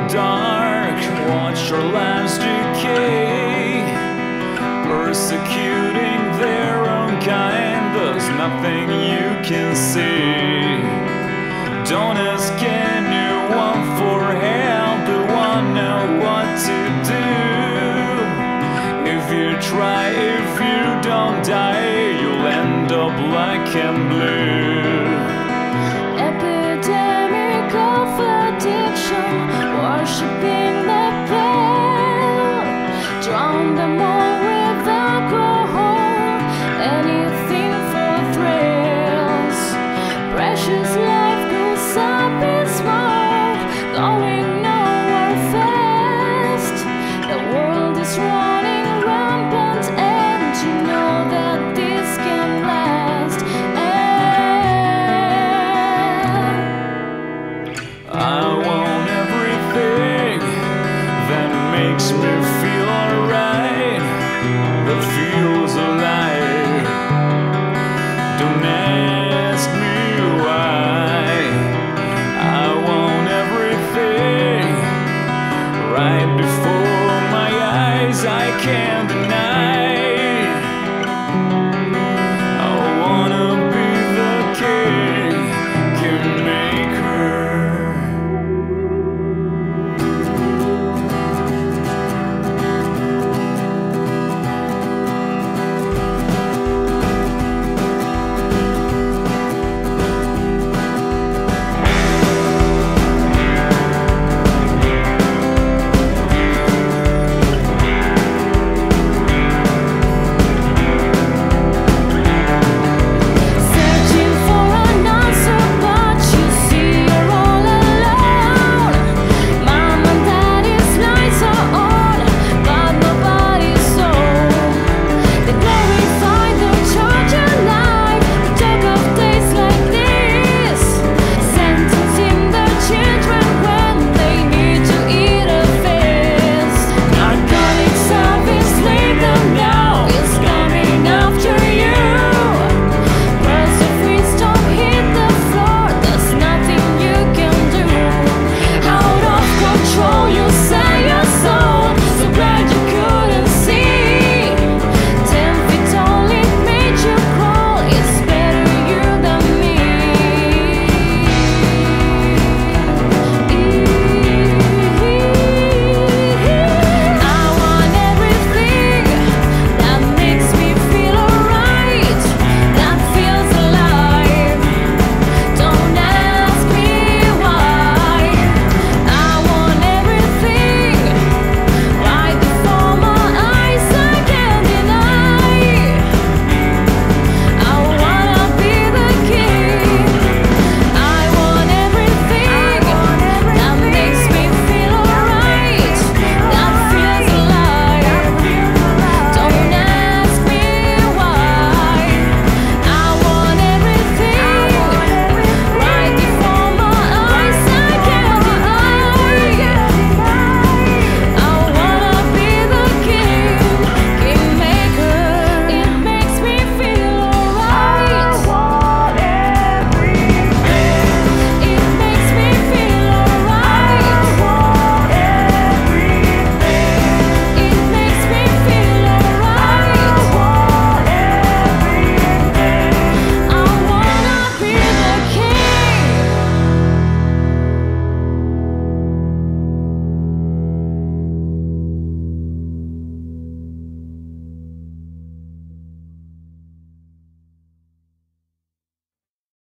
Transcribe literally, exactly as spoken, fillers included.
dark, watch your lives decay, persecuting their own kind. There's nothing you can see. Don't ask anyone for help, they won't know what to do. If you try, if you don't die, you'll end up black and blue. Epidemic of addiction, worshipping the pill, drown them all with alcohol, anything for thrills. Precious life goes up in smoke, going nowhere fast. The world is running rampant, and you know that this can last. I